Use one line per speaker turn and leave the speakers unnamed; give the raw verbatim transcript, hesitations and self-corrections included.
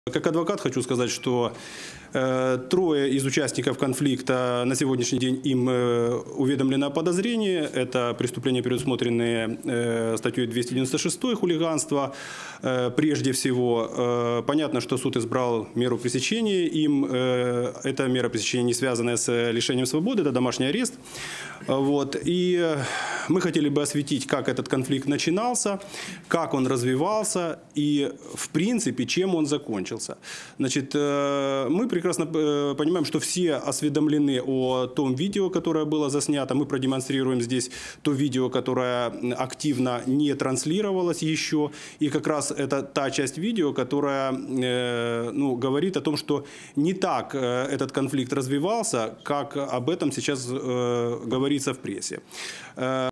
Как адвокат хочу сказать, что э, трое из участников конфликта на сегодняшний день им э, уведомлено о подозрении. Это преступления, предусмотренные э, статьей двести девяносто шесть хулиганство. Э, прежде всего, э, понятно, что суд избрал меру пресечения им. Э, эта мера пресечения не связанная с лишением свободы, это домашний арест. Вот. И мы хотели бы осветить, как этот конфликт начинался, как он развивался и, в принципе, чем он закончился. Значит, мы прекрасно понимаем, что все осведомлены о том видео, которое было заснято. Мы продемонстрируем здесь то видео, которое активно не транслировалось еще. И как раз это та часть видео, которая ну, говорит о том, что не так этот конфликт развивался, как об этом сейчас говорится в прессе.